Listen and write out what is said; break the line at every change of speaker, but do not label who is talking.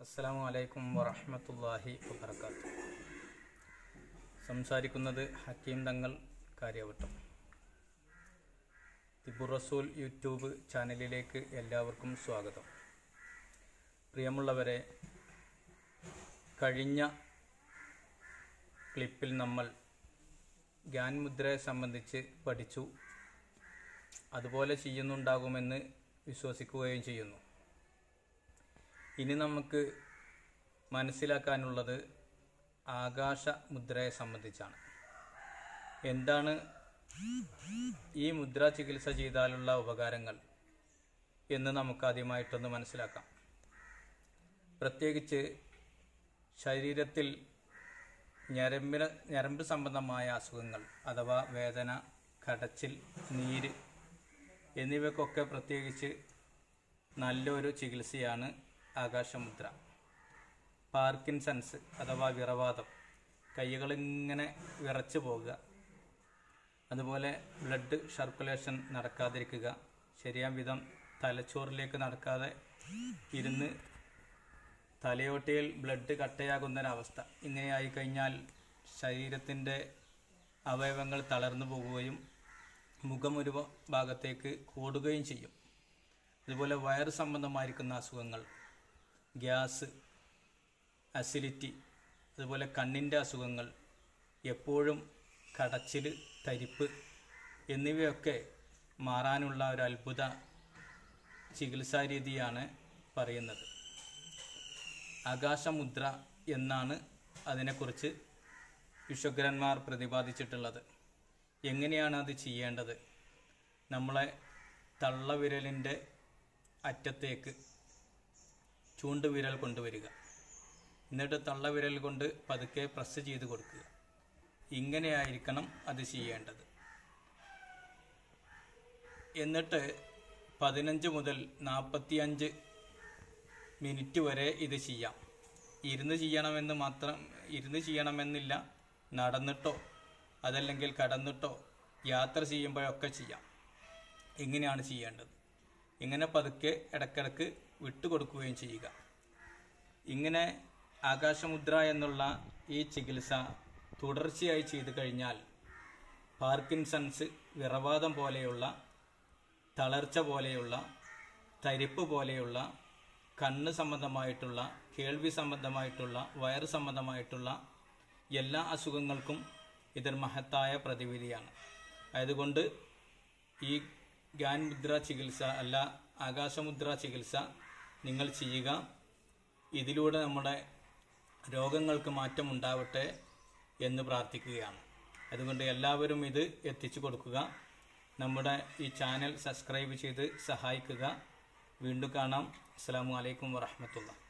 അസ്സലാമു അലൈക്കും വറഹ്മത്തുള്ളാഹി വബറകാതുഹു. സംസാരിക്കുന്നത് ഹക്കീം തങ്ങൾ കാര്യവട്ടം. തിബുർ റസൂൽ യൂട്യൂബ് ചാനലിലേക്ക് എല്ലാവർക്കും സ്വാഗതം. പ്രിയമുള്ളവരെ, കഴിഞ്ഞ ക്ലിപ്പിൽ നമ്മൾ ഗ്യാൻ മുദ്രയെ സംബന്ധിച്ച് പഠിച്ചു. അതുപോലെ ചെയ്യുന്നുണ്ടാകുമെന്ന് വിശ്വസിക്കുകയും ചെയ്യുന്നു. ഇനി നമുക്ക് മനസ്സിലാക്കാനുള്ളത് ആകാശ മുദ്രയെ സംബന്ധിച്ചാണ്. എന്താണ് ഈ മുദ്രാ ചികിത്സ ചെയ്താലുള്ള ഉപകാരങ്ങൾ എന്ന് നമുക്ക് ആദ്യമായിട്ടൊന്ന് മനസ്സിലാക്കാം. പ്രത്യേകിച്ച് ശരീരത്തിൽ ഞരമ്പ് സംബന്ധമായ അസുഖങ്ങൾ അഥവാ വേദന, കടച്ചിൽ, നീര് എന്നിവയ്ക്കൊക്കെ പ്രത്യേകിച്ച് നല്ലൊരു ചികിത്സയാണ് ആകാശമുദ്ര. പാർക്കിൻസൺസ് അഥവാ വിറവാതം, കൈകളിങ്ങനെ വിറച്ചു പോകുക, അതുപോലെ ബ്ലഡ് സർക്കുലേഷൻ നടക്കാതിരിക്കുക, ശരിയാം വിധം തലച്ചോറിലേക്ക് നടക്കാതെ ഇരുന്ന് തലയോട്ടിയിൽ ബ്ലഡ് കട്ടയാകുന്നൊരവസ്ഥ, ഇങ്ങനെയായി കഴിഞ്ഞാൽ ശരീരത്തിൻ്റെ അവയവങ്ങൾ തളർന്നു പോകുകയും മുഖം ഒരു ഭാഗത്തേക്ക് കൂടുകയും ചെയ്യും. അതുപോലെ വയറ് സംബന്ധമായിരിക്കുന്ന അസുഖങ്ങൾ, ഗ്യാസ്, അസിഡിറ്റി, അതുപോലെ കണ്ണിൻ്റെ അസുഖങ്ങൾ, എപ്പോഴും കടച്ചിൽ, തരിപ്പ് എന്നിവയൊക്കെ മാറാനുള്ള ഒരു അത്ഭുത ചികിത്സാ രീതിയാണ് പറയുന്നത്. ആകാശമുദ്ര എന്നാണ് അതിനെക്കുറിച്ച് വിശ്വഗ്രന്മാർ പ്രതിപാദിച്ചിട്ടുള്ളത്. എങ്ങനെയാണ് അത് ചെയ്യേണ്ടത്? നമ്മളെ തള്ളവിരലിൻ്റെ അറ്റത്തേക്ക് ചൂണ്ടുവിരൽ കൊണ്ടുവരിക. എന്നിട്ട് തള്ളവിരൽ കൊണ്ട് പതുക്കെ പ്രസ് ചെയ്ത് കൊടുക്കുക. ഇങ്ങനെയായിരിക്കണം അത് ചെയ്യേണ്ടത്. എന്നിട്ട് 15 മുതൽ 45 മിനിറ്റ് വരെ ഇത് ചെയ്യാം. ഇരുന്ന് ചെയ്യണമെന്നില്ല, നടന്നിട്ടോ അതല്ലെങ്കിൽ കടന്നിട്ടോ യാത്ര ചെയ്യുമ്പോഴൊക്കെ ചെയ്യാം. ഇങ്ങനെയാണ് ചെയ്യേണ്ടത്. ഇങ്ങനെ പതുക്കെ ഇടയ്ക്കിടയ്ക്ക് വിട്ടുകൊടുക്കുകയും ചെയ്യുക. ഇങ്ങനെ ആകാശമുദ്ര എന്നുള്ള ഈ ചികിത്സ തുടർച്ചയായി ചെയ്തു കഴിഞ്ഞാൽ പാർക്കിൻസൺസ്, വിറവാതം പോലെയുള്ള, തളർച്ച പോലെയുള്ള, തരിപ്പ് പോലെയുള്ള, കണ്ണ് സംബന്ധമായിട്ടുള്ള, കേൾവി സംബന്ധമായിട്ടുള്ള, വയറ് സംബന്ധമായിട്ടുള്ള എല്ലാ അസുഖങ്ങൾക്കും ഇതൊരു മഹത്തായ പ്രതിവിധിയാണ്. അതുകൊണ്ട് ഈ ഗ്യാൻ മുദ്ര ചികിത്സ അല്ല, ആകാശമുദ്ര ചികിത്സ നിങ്ങൾ ചെയ്യുക. ഇതിലൂടെ നമ്മുടെ രോഗങ്ങൾക്ക് മാറ്റം ഉണ്ടാവട്ടെ എന്ന് പ്രാർത്ഥിക്കുകയാണ്. അതുകൊണ്ട് എല്ലാവരും ഇത് എത്തിച്ചു കൊടുക്കുക. നമ്മുടെ ഈ ചാനൽ സബ്സ്ക്രൈബ് ചെയ്ത് സഹായിക്കുക. വീണ്ടും കാണാം. അസ്സലാമു അലൈക്കും വറഹ്മത്തുള്ളാഹി.